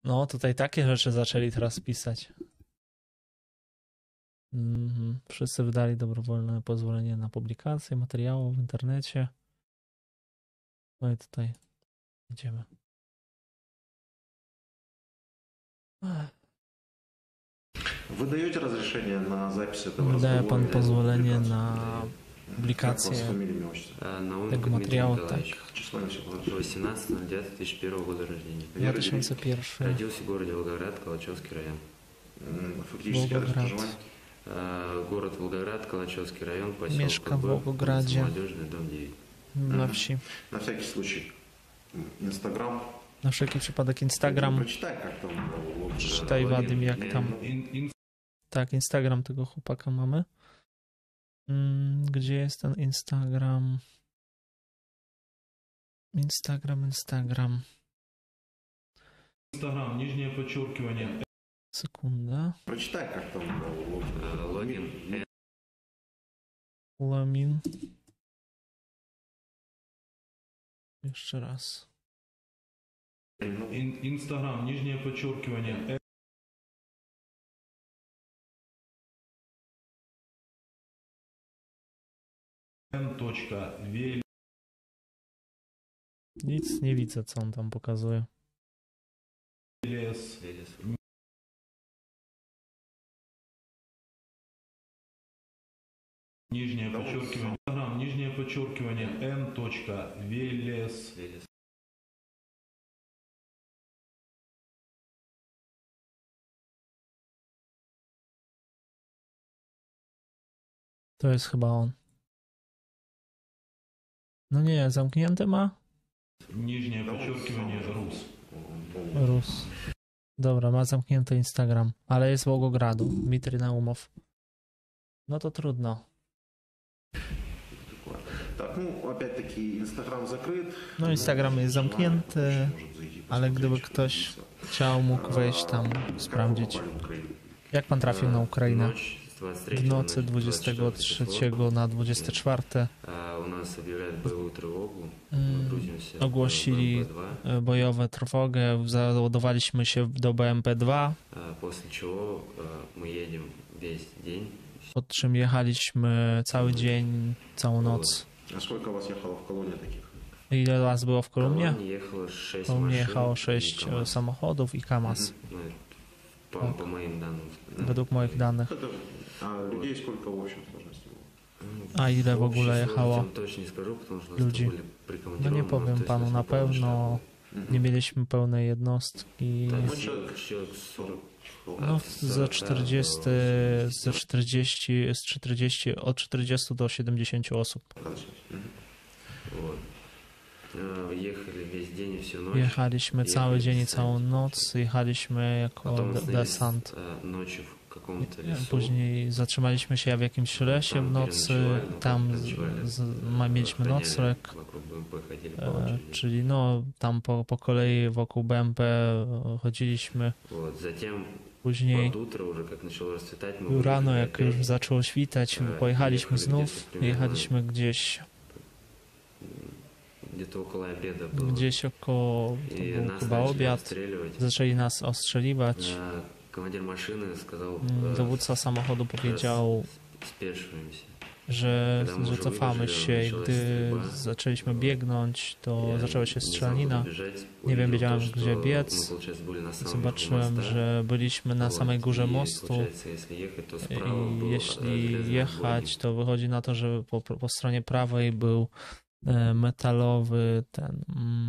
No, tutaj takie rzeczy zaczęli teraz pisać. Wszyscy wydali dobrowolne pozwolenie na publikację materiału w internecie. No i tutaj idziemy. Выдаете разрешение на запись этого Wydaje разговора? pan pozwolenie na publikację Как вас фамилия, имя, отчество? tego materiału, tak. Число и всего. 18.09.2001 года рождения. 2001. Родился в городе Волгоград, Калачевский район. Фактически адрес Волгоград. проживания? Город Волгоград, Калачевский район, Mieszka w поселок Б, Волгограdzie, Молодежный, дом 9. na wsi. На всякий случай. Инстаграм. Na wszelki przypadek Instagram. Прочитай, как там логин. Czytaj Wadim, jak tam. Tak, Instagram tego chłopaka mamy. Gdzie jest ten Instagram? Instagram. Инстаграм, нижнее подчеркивание, Sekunda. Прочитай, как там логин. Логин. Lamin. Jeszcze raz. Инстаграм, нижнее подчеркивание, n.велес, Nic nie widzę, co on tam pokazuje. Велес. нижнее подчеркивание, Инстаграм, нижнее подчеркивание, n.велес. Велес. To jest chyba on. No nie, zamknięty ma? Нижнее подчеркивание, рус. Rus. Dobra, ma zamknięty Instagram, ale jest z Wołgogradu. Dmitrij Naumow. No to trudno. Так, ну, опять-таки, Инстаграм закрыт. No Instagram jest zamknięty, ale gdyby ktoś chciał, mógł wejść tam, sprawdzić. Jak pan trafił na Ukrainę? Ночь с 23 W nocy на 23 24 na 24 у нас объявляют боевую тревогу. Мы грузимся в ogłosili БМП-2, bojową trwogę, załadowaliśmy się do BMP-2, после чего мы едем весь день. po czym jechaliśmy cały dzień, całą noc. А сколько вас ехало в колонне таких? Ile was było w В kolumnie? колонне ехало 6 U mnie машин jechało и 6 КамАЗ. samochodów i KAMAZ, Ну, по моим данным. według moich danych. Это, а людей сколько в общем сложности было? A ile w Общей ogóle сложности jechało вам точно не скажу, потому что ludzi? нас были No nie прикомандированы, powiem то есть panu нас na не полный pewno, nie mieliśmy pełnej jednostki. штат. Ну, Человек 40. No ze 40, od 40 do 70 osób. Вот. Ехали весь день и всю ночь. Jechaliśmy cały dzień i całą noc, jechaliśmy jako Потом остановились, desant. Ночью в каком-то лесу. Później zatrzymaliśmy się w jakimś lesie w nocy, tam mieliśmy nocleg, Вокруг БМП ходили по очереди. czyli no tam po kolei wokół BMP chodziliśmy. Вот. Затем Później под утро уже как начало расцветать, мы rano, выехали jak już опять. zaczęło świtać, pojechaliśmy znów, jechaliśmy gdzieś Где-то около обеда было. Gdzieś około, to И był нас chyba начали obiad, обстреливать. zaczęli nas ostrzeliwać. Командир машины сказал, Dowódca samochodu powiedział, спешиваемся. że cofamy się i gdy zaczęliśmy biegnąć, to zaczęła się strzelanina. Nie wiem, wiedziałem, gdzie biec. Zobaczyłem, że byliśmy na samej górze mostu i jeśli jechać, to wychodzi na to, że po stronie prawej był metalowy ten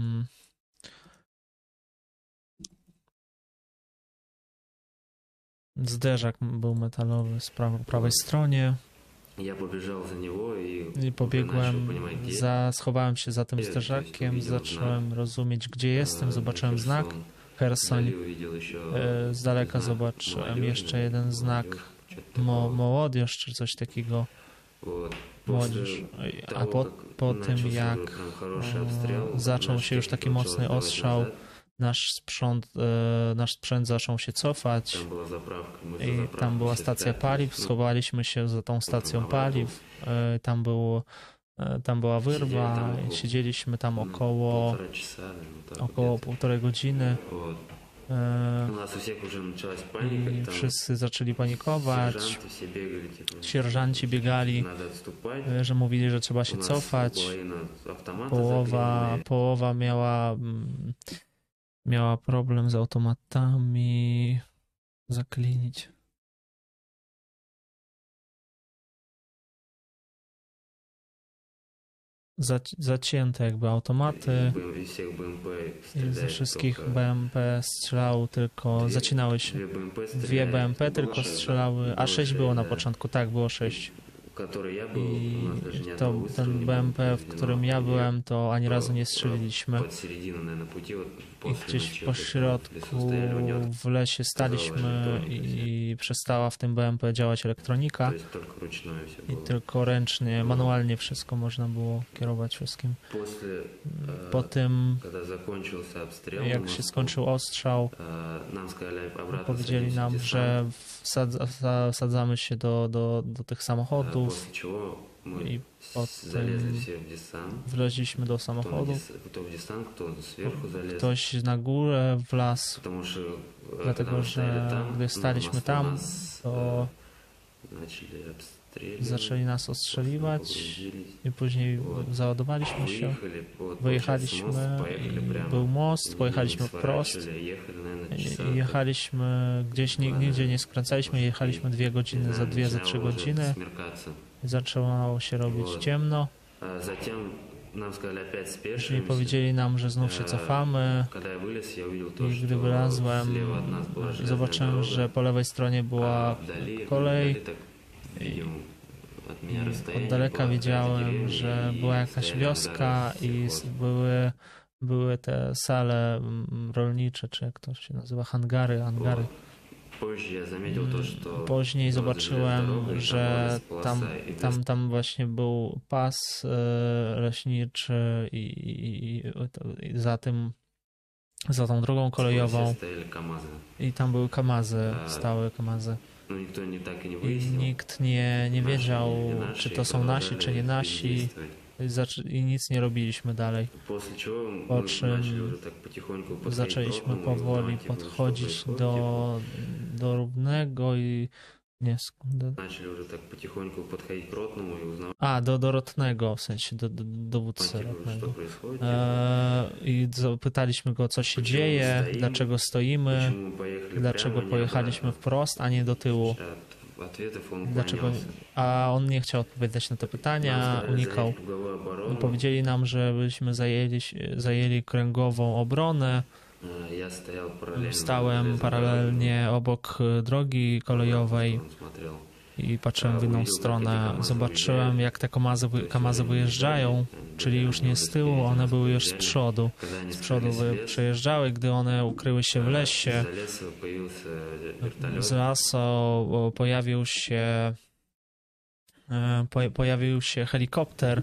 zderzak był metalowy po prawej stronie i pobiegłem, schowałem się za tym zderzakiem, zacząłem rozumieć, gdzie jestem, zobaczyłem znak Hersoń, z daleka zobaczyłem jeszcze jeden znak Mołodioż czy coś takiego. Młodzież. A po tym, jak zaczął się już taki mocny ostrzał, nasz sprzęt zaczął się cofać i tam była stacja paliw, schowaliśmy się za tą stacją paliw, tam była wyrwa, siedzieliśmy tam około półtorej godziny У нас у всех уже началась паника, I там wszyscy zaczęli panikować. сержанты все бегали, типа, Sierżanci biegali, надо отступать. że mówili, że trzeba У się нас cofać. половина автомата Połowa, заклиненные. połowa miała problem z automatami. Zaklinić. Zacięte jakby automaty. Из всех БМП I ze стреляет wszystkich только BMP strzelały tylko, zacinały się. две БМП Dwie стреляют, BMP tylko strzelały, a 6 było na początku, tak, było 6. в которой я был, I у нас даже ни to, одного выстрела ten не было BMP, w произведено. którym ja И byłem, to ani razu nie strzeliliśmy. под середину, наверное, пути, вот I после gdzieś ночи, po когда в środku лесу стояли, у него w lesie staliśmy i przestała w tym BMP działać elektronika. то есть только ручное все I было. tylko ręcznie, manualnie wszystko można było kierować wszystkim. После, Po tym, когда закончился обстрел, на jak się мосту, skończył ostrzał, нам сказали обратно powiedzieli садитесь в nam, десант, że wsadzamy się do tych samochodów после чего мы i potem залезли все в десант, wleźliśmy do кто, samochodów. кто в десант, кто сверху залез, Ktoś na górę wlazł, потому что dlatego когда мы że стояли там, gdy на staliśmy мосту tam, нас to начали обстреливать, zaczęli nas ostrzeliwać погрузились, i później załadowaliśmy się. выехали, вот, Wyjechaliśmy, получается, мост, поехали i прямо, był most, pojechaliśmy не wprost. сворачивали, ехали, наверное, часа, I jechaliśmy gdzieś, nigdzie nie skręcaliśmy, jechaliśmy 2 godziny, za 2, za 3 godziny. смеркаться. Zaczęło się robić Вот. ciemno. Затем нам сказали опять Później спешимся. powiedzieli nam, że znów się cofamy. Когда я вылез, я увидел то, I gdy что wylazłem, слева от нас была железная zobaczyłem, дорога, że po lewej stronie а była вдали kolej. так, видимо, от меня I расстояние od daleka было widziałem, деревни, że и była jakaś стояли wioska ангары i сельхоз. były te sale rolnicze, czy jak to się nazywa, hangary. Вот. Позже я заметил то, что Później была железная zobaczyłem, дорога, и там że была полоса, и tam właśnie był pas leśniczy i za tą drogą все kolejową стояли КамАЗы. i tam były kamazy, stałe kamazy. Но никто так и не I выяснил, nikt nie wiedział, наши, не czy наши, to и są nasi, продолжали czy nie nasi. бездействовать. I nic nie robiliśmy dalej. После чего Po мы czym начали уже так потихоньку подходить к Zaczęliśmy ровному и powoli узнавать, типа, что podchodzić происходит, do równego i nie, типа. Начали уже так потихоньку подходить к ротному и узнавать, do rotnego, w sensie do dowódcy типа, что rotnego. происходит, I zapytaliśmy go, co się Почему dzieje, stoimy? dlaczego stoimy, почему мы поехали dlaczego прямо, не pojechaliśmy обратно. wprost, a nie do tyłu. Ответов он Dlaczego? уклонялся. A on nie chciał odpowiadać na te Нам pytania, сказали unikał. занять круговую оборону. Powiedzieli nam, żebyśmy zajęli kręgową obronę. Я стоял параллельно Stałem железной paralelnie obok drogi дороге, kolejowej он смотрел. i patrzyłem w inną stronę. Zobaczyłem, jak te kamazy wyjeżdżają, czyli już nie z tyłu, one były już z przodu. Когда они Z przodu скрылись в лес, przejeżdżały, gdy one ukryły się w lesie. из-за леса появился вертолет. Z lasu pojawił się helikopter.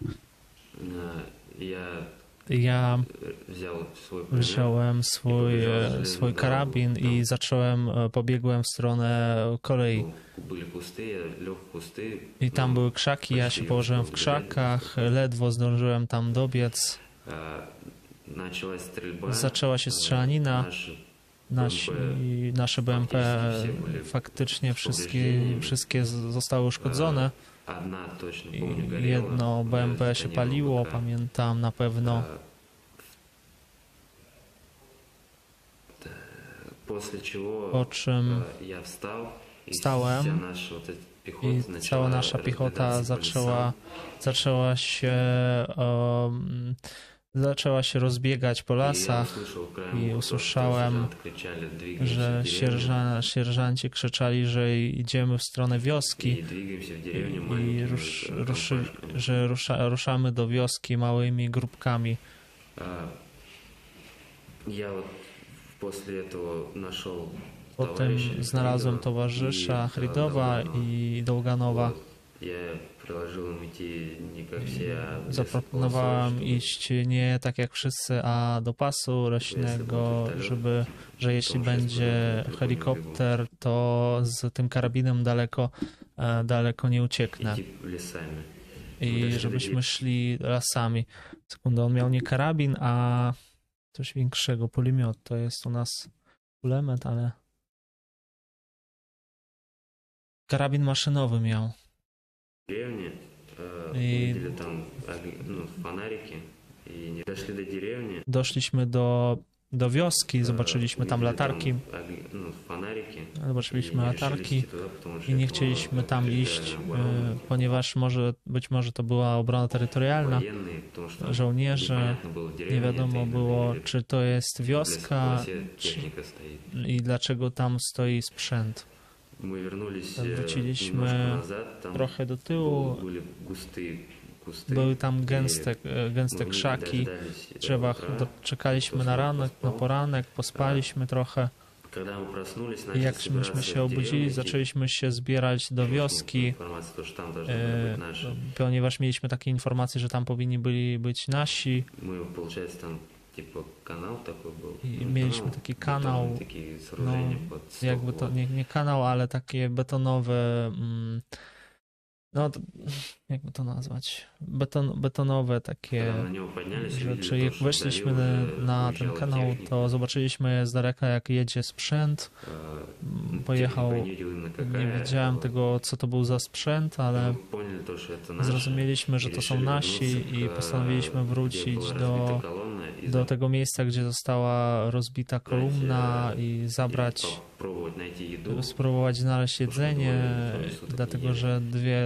Я Ja взял свой пулемет, wziąłem swój karabin i pobiegłem w stronę kolei. Были кусты, я лег в кусты. I tam były krzaki, ja się położyłem w krzakach, ledwo zdążyłem tam dobiec. Началась стрельба. Zaczęła się strzelanina. Nasze BMP faktycznie wszystkie zostały uszkodzone. Одна точно I помню горела. jedno BMP Это się не paliło, было ВПК. pamiętam na pewno. После чего Po czym я встал, и wstałem вся наша вот эта i пехота cała начала nasza piechota разбегаться по лесам. zaczęła się rozbiegać po И я lasach услышал краем i уха, usłyszałem, что сержанты кричали: «Двигаемся że в деревню». sierżanci krzyczeli, że idziemy w stronę wioski И двигаемся в деревню i маленькими компашками. że ruszamy do wioski małymi grupkami. Я вот после этого нашел Potem товарища znalazłem Хридова towarzysza и Chrydowa Долганова. i Dołganowa. Вот. Я предложил им идти не как все, а в Zaproponowałem лесополосу, iść nie tak jak wszyscy, a do pasu leśnego, że jeśli będzie helikopter, to z tym karabinem daleko nie ucieknę. идти лесами. I żebyśmy szli lasami. Sekundę, on miał nie karabin, a coś większego, puliemiot. To jest u nas kulemet, ale karabin maszynowy miał. деревни, И- увидели там фонарики, и не дошли до деревни. Doszliśmy do wioski, zobaczyliśmy tam увидели latarki, фонарики, zobaczyliśmy и не latarki решились идти туда, потому что i nie это chcieliśmy была tam территориальная iść, оборона, ponieważ być może to była obrona terytorialna. военные, потому что Żołnierze, непонятно было, nie деревня wiadomo это było, или czy to jest в wioska лесе техника стоит. i dlaczego tam stoi sprzęt. Мы вернулись Wróciliśmy немножко назад, там Trochę do tyłu, были густые кусты. były tam и gęste мы не krzaki, дождались drzewach. утра. Czekaliśmy na ranek, na poranek, pospaliśmy trochę. Когда мы проснулись, I начали jak собираться myśmy się в obudzili, деревне, zaczęliśmy się zbierać do и wioski, информация, то, что там должны были быть наши. ponieważ mieliśmy takie informacje, że tam powinni byli być nasi. Мы, получается, там типа канал такой был. I Не mieliśmy канал, taki бетонные kanał, такие сооружения no, под сток, jakby to вот. nie kanał, ale takie betonowe, no jakby to nazwać, betonowe takie Когда на него поднялись, rzeczy. увидели Jak то, что weszliśmy вдали уже na ten уезжала kanał, техника. to zobaczyliśmy z daleka, jak jedzie sprzęt. Pojechał, Техника не видел именно какая nie это wiedziałem была. tego, co to był za sprzęt, ale Мы поняли то, что это наши, zrozumieliśmy, и że to są решили nasi вернуться i к, postanowiliśmy где wrócić была do разбита колонна и tego miejsca, gdzie została rozbita kolumna i zabrać, попробовать найти еду. spróbować znaleźć jedzenie, sutek dlatego nie że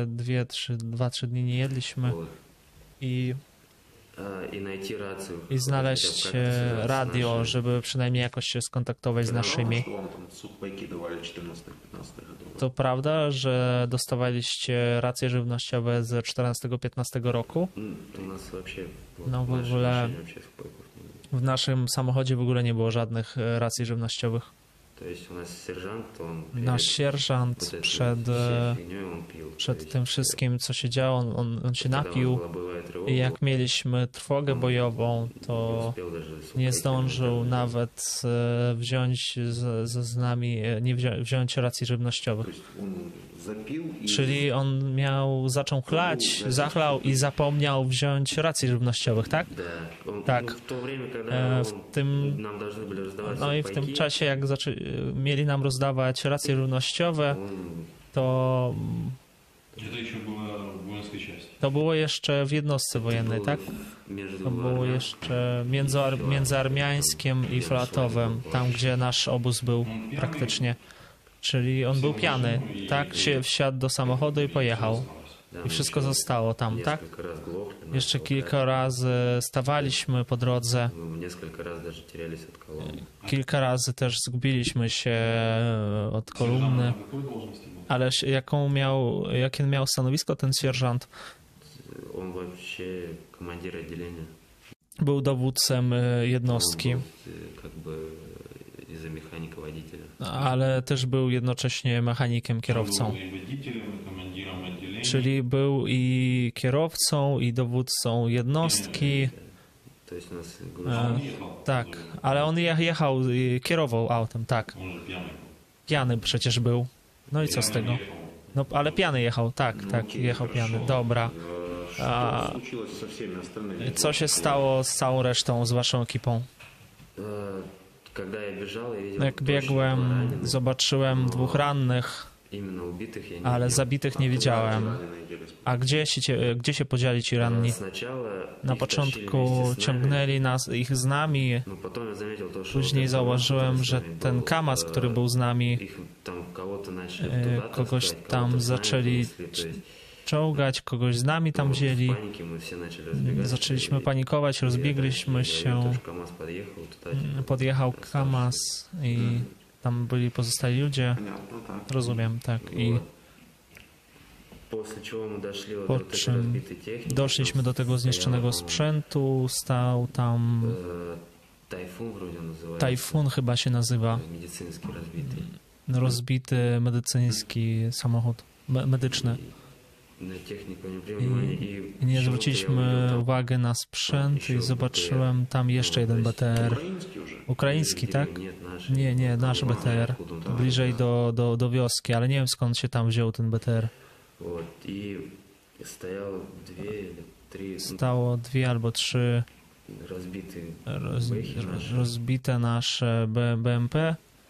2-3 dni nie jedliśmy Вот. i И найти рацию. znaleźć Хотя бы как-то связаться с radio, нашими. żeby przynajmniej jakoś się skontaktować z naszymi. Что вам там сухпайки давали 14-15 годов? To prawda, że dostawaliście racje żywnościowe z 14-15 roku? У нас вообще вот, No, в w нашей ogóle машине вообще сухпайков не было. w naszym samochodzie w ogóle nie było żadnych racji żywnościowych. То есть у нас сержант, он Nasz sierżant вот этой przed, всей фигней он пил. То przed есть, tym wszystkim, co się działo, on się когда у нас napił была боевая тревога, i jak mieliśmy trwogę он bojową, не to успел даже nie сухпайки zdążył взять. nawet wziąć z nami, nie wziąć racji żywnościowych. То есть он запил и Czyli on zaczął chlać, zachlał i zapomniał wziąć racji żywnościowych, tak? Да. Он, Так. ну, в то время, когда W он, tym, нам должны были раздавать no i w tym сухпайки, czasie, jak mieli nam rozdawać racje żywnościowe, он to Это еще было в воинской части. to było jeszcze w jednostce wojennej, tak? между To było jeszcze między Armiańskiem i Flatowem, tam gdzie nasz obóz był praktycznie. Czyli on był pijany, tak? Wsiadł do samochodu i pojechał. Да, I мы wszystko еще zostało tam, tak? несколько раз глохли, Jeszcze нас kilka razy stawaliśmy po drodze. Мы несколько раз даже терялись от колонны. Kilka razy też zgubiliśmy się od kolumny. Какой должности был? Ale jakie miał stanowisko ten sierżant? Он вообще командир отделения. Był dowódcem jednostki, Он был, как бы из-за механика водителя. ale też był jednocześnie mechanikiem, kierowcą. Был и водителем, и командиром отделения. Czyli był i kierowcą, i dowódcą jednostki. То есть у нас А грузили. он ехал. Tak, ale on jechał, kierował autem, tak. Он же пьяный был. Pijany przecież był. No i co z Пьяный tego? ехал. No, ale pijany jechał, tak, tak, окей, jechał хорошо. pijany. Dobra. Что А, случилось со всеми остальными? Co się stało z całą resztą, z waszą ekipą? Когда я бежал, я видел Jak точно biegłem, раненых. zobaczyłem 2 rannych, Именно убитых я не ale видел. zabitych nie widziałem. Раненые делись. A gdzie się podzieli ci ranni? Сначала Na их początku тащили вместе с нами, ciągnęli ich z nami, но потом я заметил то, что później вот этот zauważyłem, который że с нами ten был, Kamaz, który był z nami, их там кого-то начали туда kogoś таскать, tam кого-то с нами zaczęli понесли, то есть, czołgać, kogoś z nami tam в wzięli. панике мы все начали разбегаться, Zaczęliśmy и panikować, rozbiegliśmy я się. видел, что КамАЗ подъехал туда, типа, Podjechał Kamaz i tam byli pozostali ludzie. Понятно, так. Rozumiem, tak. I вот. После чего мы дошли вот po до этой czym разбитой техники, doszliśmy do tego zniszczonego sprzętu, stał tam Тайфун вроде называется, Tajfun chyba się nazywa, медицинский разбитый. rozbity medycyński samochód, medyczny. На технику не обратил внимания, и I nie почему-то я zwróciliśmy увидел там uwagi na sprzęt i zobaczyłem tam jeszcze jeden BTR. Украинский уже. Ukraiński, tak? Нет, наш. Nie, nasz BTR. Откуда он там Bliżej взялся. do wioski, ale nie wiem skąd się tam wziął ten BTR. Вот, и стояло 2 или 3 Stało 2 albo 3 разбитые бэхи наши. rozbite nasze BMP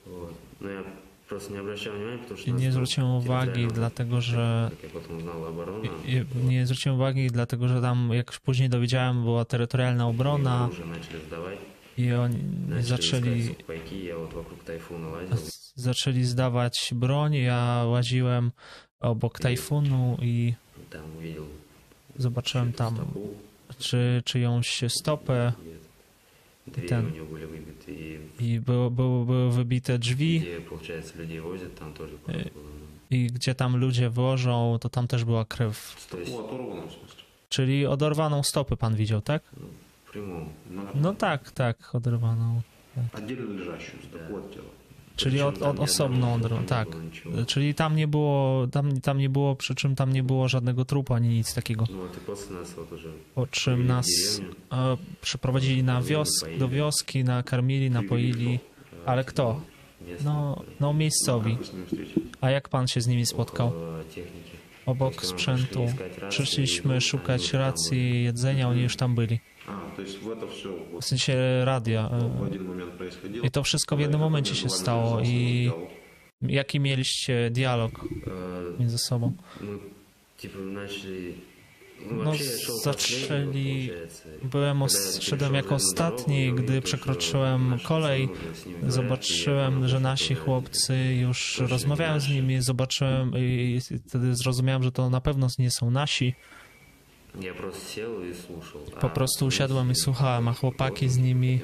Вот. Но я просто не обращал внимания, потому что... I nie zwróciłem uwagi, dlatego że... Как я потом узнал, оборона... Nie zwróciłem uwagi, dlatego że tam, jak później dowiedziałem, była terytorialna obrona Уже начали сдавать. i oni Начали искать пайки, я вот вокруг Тайфуна лазил. zaczęli zdawać broń. Ja łaziłem obok Tajfunu i Там увидел zobaczyłem tam стопу, czyjąś stopę двери ten. у него были выбиты. I były wybite drzwi Где, получается, людей возят, там тоже кровь была. i gdzie tam ludzie włożą, to tam też była krew. То есть, Ну, оторванном смысле. Czyli oderwaną stopę pan widział, tak? в прямом. No tak, oderwaną. Отдельно лежащую стопу от тела. Czyli Причем там ни osobną, одного трупа tak. не было, ничего. Czyli tam nie było, przy czym tam nie było żadnego trupu ani nic takiego. Ну вот и после нас вот уже Po czym nas przeprowadzili do wioski, nakarmili, napoili. Ale kto? местные No miejscowi. Как вы с ними встретились? A jak pan się z nimi spotkał? около техники. Obok sprzętu. Przyszliśmy szukać racji jedzenia, oni już tam byli. А, то есть в это все W sensie radia. в один момент происходило. I to wszystko w jednym momencie się stało. I jaki mieliście dialog między sobą? Мы типа начали... Ну, No, вообще я шел zaczęli... получается. Szedłem jako ostatni, gdy przekroczyłem kolej. Zobaczyłem, że nasi chłopcy już rozmawiają z nimi. Zobaczyłem i wtedy zrozumiałem, że to na pewno nie są nasi. Я просто сел и слушал. Po prostu usiadłem i słuchałem, a chłopaki z nimi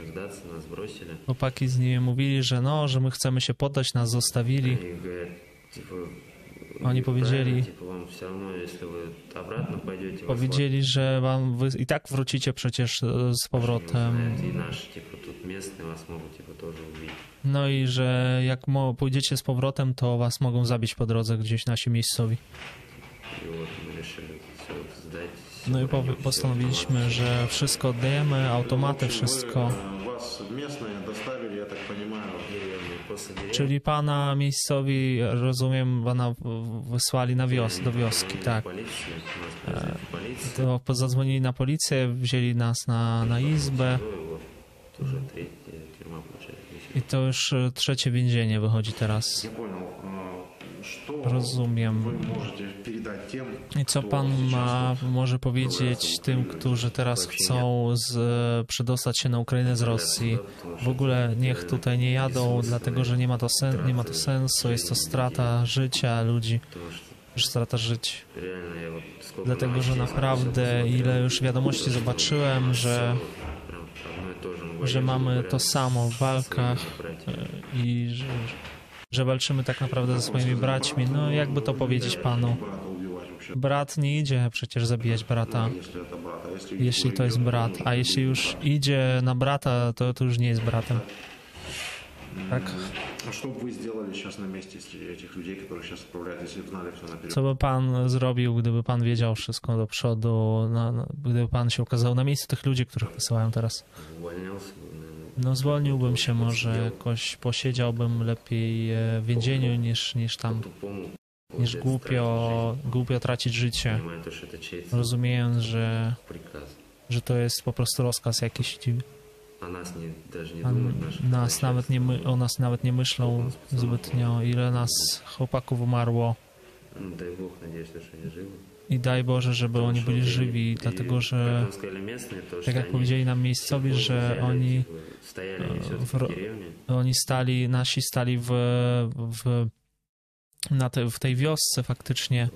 mówili, że że my chcemy się poddać, nas zostawili. Oni powiedzieli, że wy i tak wrócicie przecież z powrotem. No i że jak pójdziecie z powrotem, to was mogą zabić po drodze gdzieś nasi miejscowi. No i postanowiliśmy, że wszystko oddajemy, automaty, wszystko. Вас местные доставили, я так понимаю, Czyli pana miejscowi, rozumiem, pana wysłali do wioski, tak. To zadzwonili na policję, wzięli nas na izbę i to już trzecie więzienie wychodzi teraz. Я понял. Что Rozumiem. вы можете передать тем, I co pan może powiedzieć tym, którzy teraz chcą przedostać się na Ukrainę z Rosji? W ogóle niech tutaj nie jadą, dlatego że nie ma to sensu, jest to strata życia ludzi, strata życia. Dlatego, że naprawdę ile już wiadomości zobaczyłem, że mamy to samo w walkach i że walczymy tak naprawdę ze swoimi braćmi. No jakby to powiedzieć panu? брата убивать вообще, Brat nie idzie przecież zabijać brata, если это брат, а если jeśli to jest brat, a jeśli już idzie na brata, to już nie jest bratem. Tak? А что бы вы сделали сейчас на месте этих людей, которые сейчас отправляют, если бы знали все наперед? Co by pan zrobił, gdyby pan wiedział wszystko do przodu, gdyby pan się okazał na miejscu tych ludzi, których wysyłają teraz? No zwolniłbym się może, jakoś posiedziałbym lepiej w więzieniu niż tam, niż głupio tracić życie, rozumiejąc, że to jest po prostu rozkaz jakiś. O nas nawet nie myślą zbytnio, ile nas chłopaków umarło. I daj Boże, żeby oni byli żywi, dlatego że, tak jak powiedzieli nam miejscowi, że nasi stali w tej wiosce faktycznie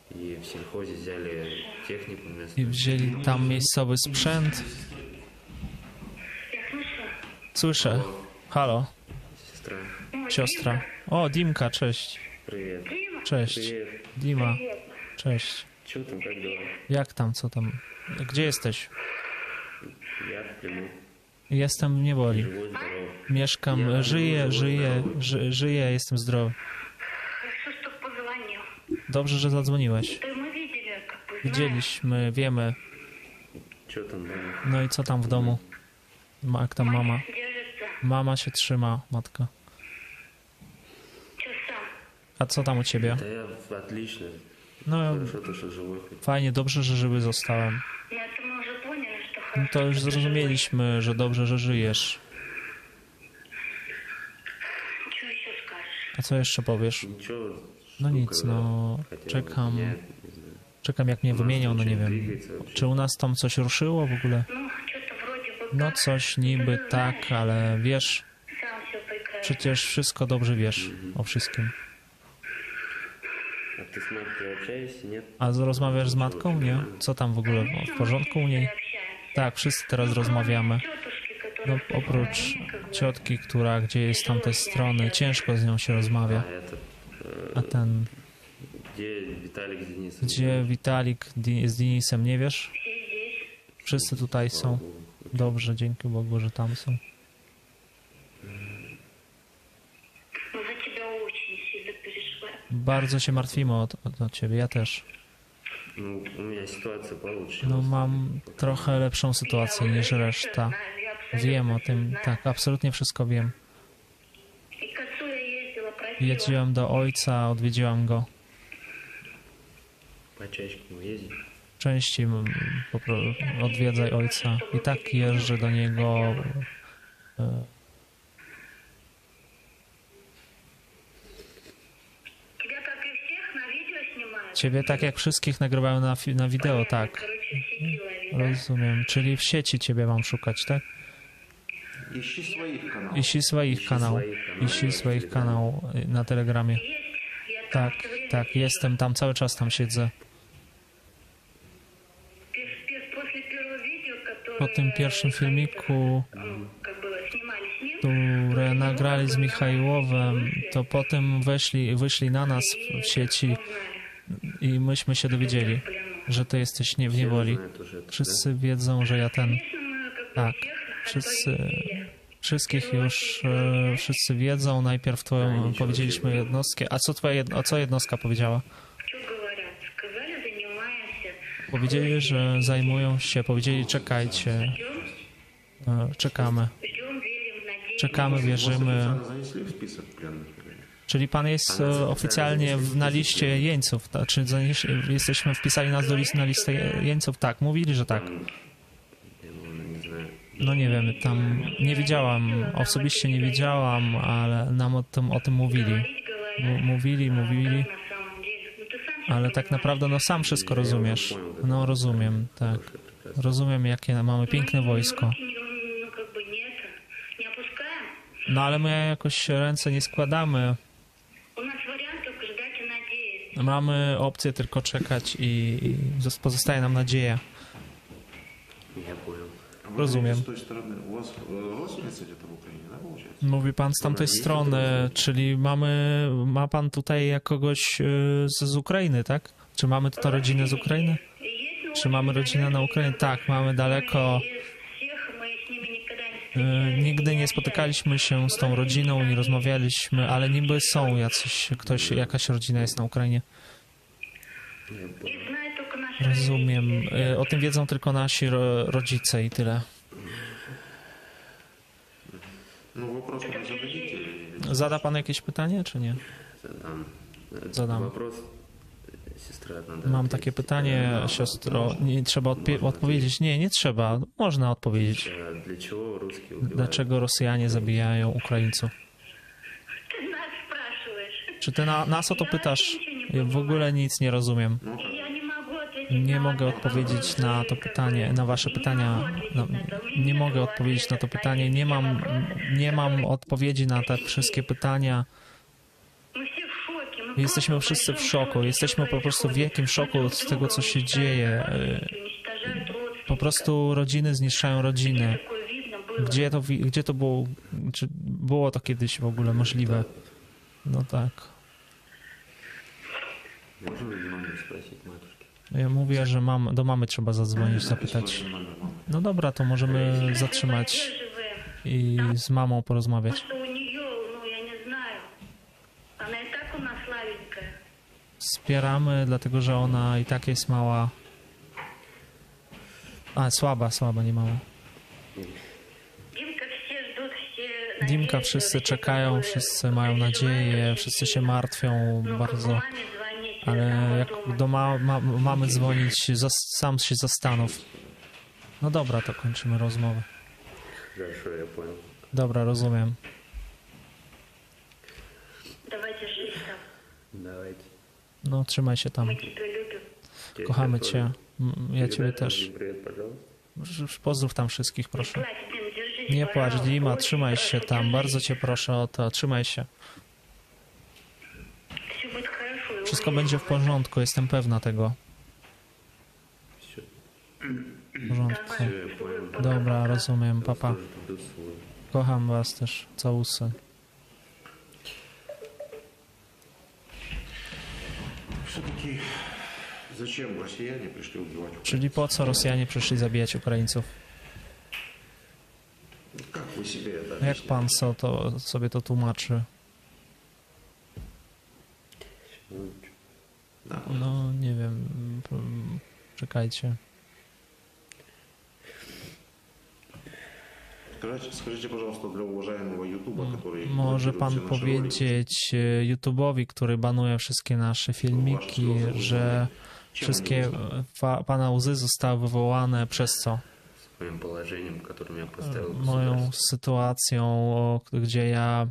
i wzięli tam miejscowy sprzęt. Słyszę. Halo. Siostra. O, Dimka, cześć. Cześć. Dima. Cześć. Jak tam, co tam? Gdzie jesteś? Jestem w niewoli. Mieszkam, żyję, jestem zdrowy. Dobrze, że zadzwoniłeś. Widzieliśmy, wiemy. No i co tam w domu? Jak tam mama? Mama się trzyma, matka. A co tam u ciebie? No, fajnie, dobrze, że żywy zostałem. No to już zrozumieliśmy, że dobrze, że żyjesz. A co jeszcze powiesz? Ничего. No nic, no czekam. Czekam jak mnie wymienią, no nie wiem. Czy u nas tam coś ruszyło w ogóle? No coś niby tak, ale wiesz, przecież wszystko dobrze wiesz o wszystkim. А ты с маткой общаешься, нет? A rozmawiasz z matką, nie? Co tam w ogóle w porządku u niej? Tak, wszyscy teraz rozmawiamy. No oprócz ciotki, która gdzie jest z tamtej strony, ciężko z nią się rozmawia. А этот... A ten, Где Виталик с Денисом? gdzie Witalik z Denisem, nie wiesz? Wszyscy tutaj są. Dobrze, dzięki Bogu, że tam są. Bardzo się martwimy o ciebie, ja też. Ну, у меня ситуация получше. No mam trochę lepszą sytuację niż reszta. Wiem o tym, tak, absolutnie wszystko wiem. Jeździłem do ojca, odwiedziłam go. Почаще к нему ездить. Częściej odwiedzaj ojca. I tak jeżdżę do niego. Ciebie tak jak wszystkich nagrywają na wideo, tak. Rozumiem. Czyli w sieci ciebie mam szukać, tak? Ищи своих каналов. Ищи swoich kanał na Telegramie. Tak, tak, jestem tam, cały czas tam siedzę. Po tym pierwszym filmiku, które nagrali z Michałowem, to potem wyszli na nas w sieci i myśmy się dowiedzieli, że ty jesteś w niewoli. Wszyscy wiedzą, że ja ten... Tak, wszystkich już, wszyscy wiedzą. Najpierw powiedzieliśmy jednostkę. A co jednostka powiedziała? Powiedzieli, że zajmują się, powiedzieli czekajcie, czekamy. Czekamy, wierzymy. Занесли в список пленных. Czyli pan jest oficjalnie na liście jeńców, czy jesteśmy wpisali nas na listę jeńców? Tak, mówili, że tak. No nie wiem, tam nie widziałam, osobiście nie widziałam, ale nam o tym mówili. Mówili, ale tak naprawdę no sam wszystko rozumiesz. No rozumiem, tak. Rozumiem, jakie mamy piękne wojsko. No ale my jakoś ręce nie składamy. Mamy opcję tylko czekać i pozostaje nam nadzieja. Я понял. Rozumiem. С той стороны, у вас родственница где-то в Украине, да, получается? Mówi pan z tamtej strony, czyli ma pan tutaj kogoś z Ukrainy, tak? Czy mamy tutaj rodzinę z Ukrainy? Czy mamy rodzinę na Ukrainie? Tak, mamy daleko. Nigdy nie spotykaliśmy się z tą rodziną, nie rozmawialiśmy, ale niby są jakaś rodzina jest na Ukrainie. Rozumiem. O tym wiedzą tylko nasi rodzice i tyle. Ну, вопрос не зададите. Zada pan jakieś pytanie, czy nie? Zadam. Вопрос, сестра, надо Mam ответить. takie pytanie, siostro. Nie trzeba odpowiedzieć. Nie trzeba. Można odpowiedzieć. Для чего русские убивают? Dlaczego Rosjanie zabijają Ukraińców? Czy ty nas o to pytasz? Ja w ogóle nic nie rozumiem. Nie mogę odpowiedzieć na to pytanie, na wasze pytania. No, nie mogę odpowiedzieć na to pytanie. Nie mam odpowiedzi na te wszystkie pytania. Jesteśmy wszyscy w szoku. Jesteśmy po prostu w wielkim szoku z tego, co się dzieje. Po prostu rodziny zniszczają rodziny. Gdzie to było? Czy było to kiedyś w ogóle możliwe? No tak. Можно ли маму спросить, матушки? Ja mówię, że do mamy trzeba zadzwonić, zapytać. No dobra, to możemy zatrzymać i z mamą porozmawiać. Wspieramy, dlatego że ona i tak jest mała. A, słaba, nie mała. Dimka, wszyscy czekają, wszyscy mają nadzieję, wszyscy się martwią bardzo. Ale jak do mamy dzwonić, sam się zastanów. No dobra, to kończymy rozmowę. Хорошо, я понял. Dobra, rozumiem. Давай, держись там. Давайте. No, trzymaj się tam. Мы тебя любим. Kochamy cię. Ja ciebie Передайте też. мне привет, пожалуйста. Pozdrów tam wszystkich, proszę. Плачь, Дим, держись, Nie płacz, пожалуйста. Dima, Очень trzymaj się хорошо, tam. держись. Bardzo cię proszę o to. Trzymaj się. Всё будет хорошо, я Wszystko уверена będzie w в этом. porządku, jestem pewna tego. Все, W porządku. Давай, я понял. Dobra, rozumiem, Я вас papa. тоже люблю, целую. Kocham was też. Całusy. Все-таки зачем россияне пришли убивать украинцев? Czyli po co Rosjanie przyszli zabijać Ukraińców? Как вы себе это Jak объясняете? pan sobie to tłumaczy? Да. No, nie wiem. Czekajcie. Скажите, пожалуйста, для уважаемого Ютуба, который... Może блокирует pan все наши ролики, powiedzieć YouTube'owi, który banuje wszystkie nasze filmiki, że wszystkie pana łzy zostały wywołane przez co? Своим положением, которым я поставил Moją государство. sytuacją, gdzie ja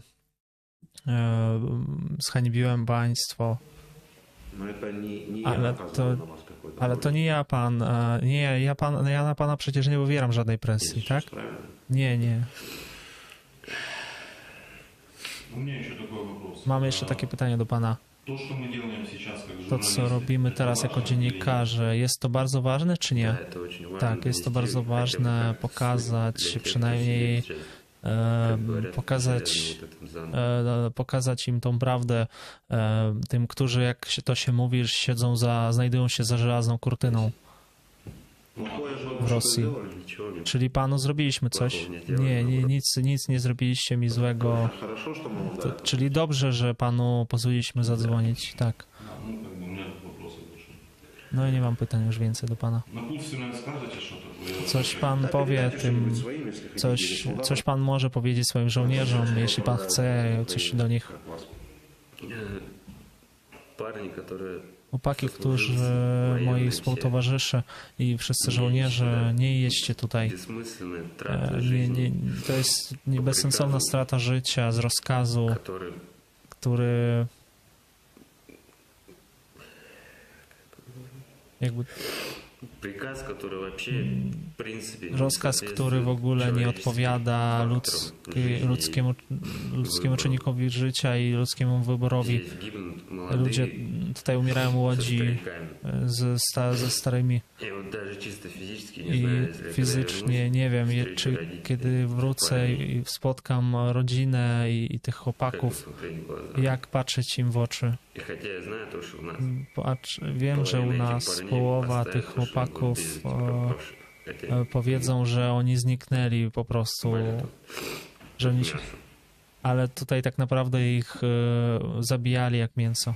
zhańbiłem państwo. Но это не я Ale оказываю to, на вас какое-то ale to давление. nie ja pan, ja na pana przecież nie wywieram żadnej presji, tak? Правильно? Nie. У меня еще такой вопрос. Mam jeszcze takie pytanie do pana. То, что мы делаем сейчас как To, журналисты, co robimy это teraz важно jako или dziennikarze, jest to bardzo ważne, czy nie? Да, это очень важно Tak, jest to донести bardzo хотя бы ważne как pokazać, для тех, кто przynajmniej сидит сейчас, как говорят, pokazać, вот этом замке. pokazać im tą prawdę, tym, którzy, jak się to się mówi, znajdują się za żelazną kurtyną Ну, кое-что w Rosji. сделали. Ничего не Czyli panu zrobiliśmy coś? Nie, nic nie zrobiliście mi złego. Хорошо, что мы вам дали. Czyli dobrze, że panu pozwoliliśmy zadzwonić, tak. Ну, как бы у меня тут вопросов больше. No i nie mam pytań już więcej do pana. Напутственно скажете что-то? Coś pan powie tym, coś pan może powiedzieć swoim żołnierzom, jeśli pan chce coś do nich. Парни, которые Chłopaki, którzy moi współtowarzysze i wszyscy żołnierze, nie jedźcie tutaj. бессмысленные траты жизни, To jest bezsensowna strata życia z rozkazu, которые który jakby приказ, который вообще в принципе не rozkaz, który w ogóle nie odpowiada ludzkiemu czynnikowi życia i ludzkiemu wyborowi. Здесь гибнут Ludzie молодые tutaj umierają młodzi стариками. ze starymi И вот даже чисто физически не знаю, i если когда fizycznie nie wiem, встречу czy родителей, kiedy wrócę i spotkam rodzinę i tych как chłopaków, посмотреть в глаза. jak patrzeć im w oczy. И хотя я знаю то, что у нас Wiem, że u nas połowa tych chłopaków powiedzą, że oni zniknęli po prostu, że oni się, ale tutaj tak naprawdę ich zabijali jak mięso.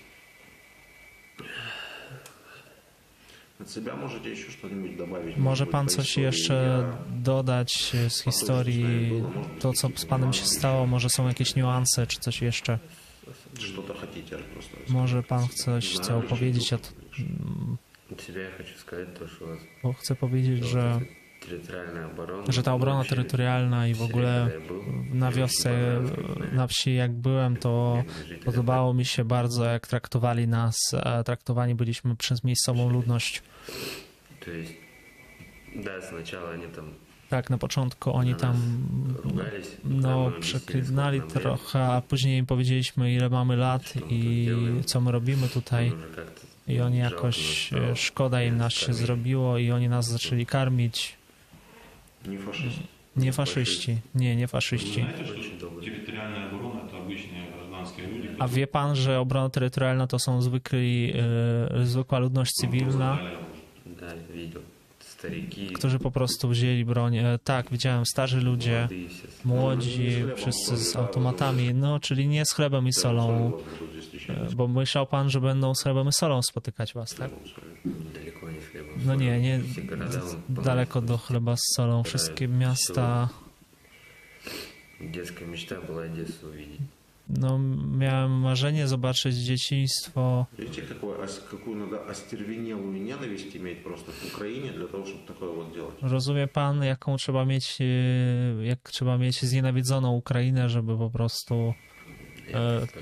От себя можете еще что-нибудь добавить? Może Может быть, pan по coś истории? jeszcze Я- dodać z historii, to co z panem się stało, może są jakieś niuanse czy coś jeszcze? Что-то хотите просто? Może pan coś chce opowiedzieć, От себя я хочу сказать то, что у вас bo chcę powiedzieć, że территориальная оборона, ta obrona вообще terytorialna i w ogóle когда я был, na я wiosce, очень понравилось, как na wsi jak byłem, to podobało mi się bardzo, jak traktowali nas, traktowani byliśmy przez miejscową ludność. То есть, да, сначала они там Tak, na początku oni tam ругались, no, przeklinali trochę, a później im powiedzieliśmy, ile mamy lat i co my robimy tutaj. I oni jakoś, szkoda im nas się zrobiło i oni nas zaczęli karmić. Не фашист. Nie faszyści, nie faszyści. Знаете, что территориальная оборона — это обычные гражданские люди, A wie pan, że obrona terytorialna to są zwykła ludność cywilna, Да, видел. Старики, którzy po prostu wzięli broń. Tak, widziałem, starzy ludzie, молодые все. młodzi, wszyscy z automatami, no, czyli nie z chlebem i solą, Будут здесь встречать. bo myślał pan, że będą z chlebem i solą spotykać was, tak? Далеко не с хлебом. No nie, Все города он daleko do chleba z solą. Wszystkie miasta, Детская мечта была Одессу увидеть. no, miałem marzenie zobaczyć dzieciństwo. Видите, какую надо остервенелую ненависть иметь просто к Украине для того, чтобы такое вот делать. Rozumie pan, jaką trzeba mieć, jak trzeba mieć znienawidzoną Ukrainę, żeby po prostu Я представляю, какие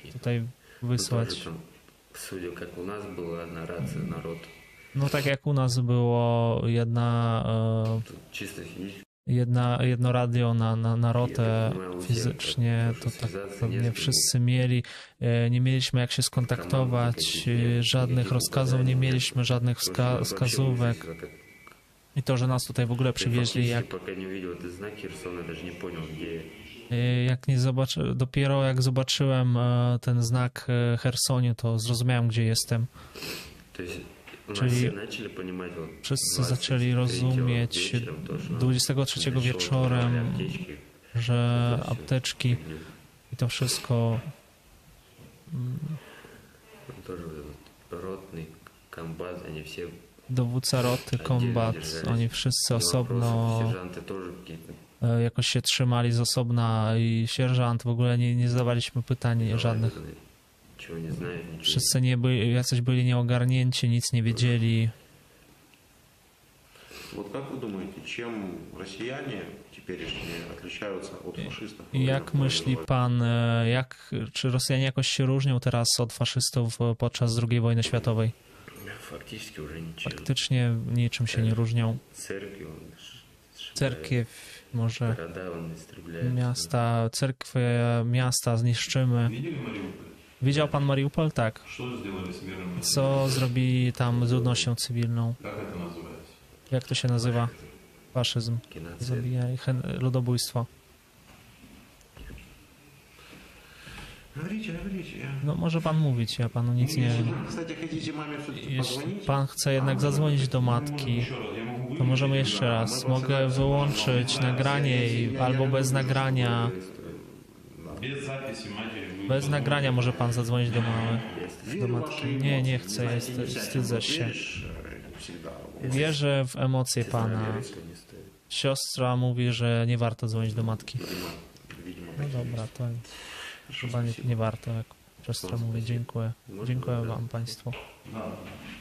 tutaj Ну, wysłać. тоже там, судя как у нас была нарация, народ No tak jak u nas było тут чисто физически. jedno radio na rotę fizycznie, to tak pewnie wszyscy mieli. Nie mieliśmy jak się skontaktować, żadnych rozkazów, nie mieliśmy żadnych wskazówek. I to, że nas tutaj w ogóle przywieźli, Пока не увидел этот знак Херсона, даже не понял, где jak nie zobaczy, dopiero jak zobaczyłem ten znak Chersoniu, to zrozumiałem, gdzie jestem. То есть у нас Czyli все начали понимать, вот, Wszyscy zaczęli rozumieć 23 wieczorem, аптечки, że apteczki i to wszystko тоже вот этот ротный комбат, они все dowódca roty, kombat, oni wszyscy osobno сержанты тоже какие-то. jakoś się trzymali z osobna i sierżant, w ogóle nie zadawaliśmy pytań żadnych. Чего не знают, ничего. Wszyscy nie byli, jacyś byli nieogarnięci, nic nie wiedzieli. Вот как вы думаете, чем россияне теперешние отличаются от фашистов? Jak myśli pan, czy Rosjanie jakoś się różnią teraz od faszystów podczas II wojny światowej? Фактически уже ничего. Faktycznie niczym się nie różnią. Церкви, он Cerkiew, może города он истребляет. miasta, cerkwie, miasta zniszczymy. Видели Мариуполь? Widział pan Mariupol? Tak. Что сделали с мирным населением? Co zrobili tam z ludnością cywilną? Как это называется? Jak to się nazywa? Faszyzm. Геноцид. Zabijanie, ludobójstwo. Говорите. No może pan mówić, ja panu nic nie... Если вы, кстати, хотите маме все-таки Jeśli позвонить, pan chce jednak zadzwonić do matki, Еще раз, я могу to możemy jeszcze raz. Mogę wyłączyć nagranie albo bez nagrania. без записи матери будет Bez nagrania może pan zadzwonić do mamy. верю Do в matki. ваши Nie, nie эмоции. chcę, Знаете, нельзя, wstydzę się. веришь, всегда. Wierzę w emocje pana. Если не стоит. Siostra mówi, że nie warto dzwonić do matki. Видимо, No dobra, to chyba nie warto, jak siostra mówi. Dziękuję. Dziękuję wam, państwu. Да.